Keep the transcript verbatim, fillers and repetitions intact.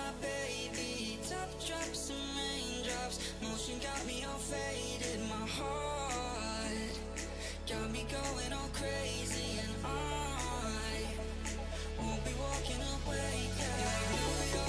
my baby. Top drops and raindrops, motion got me all faded. My heart got me going all crazy, and I won't be walking away. Yeah, I know you're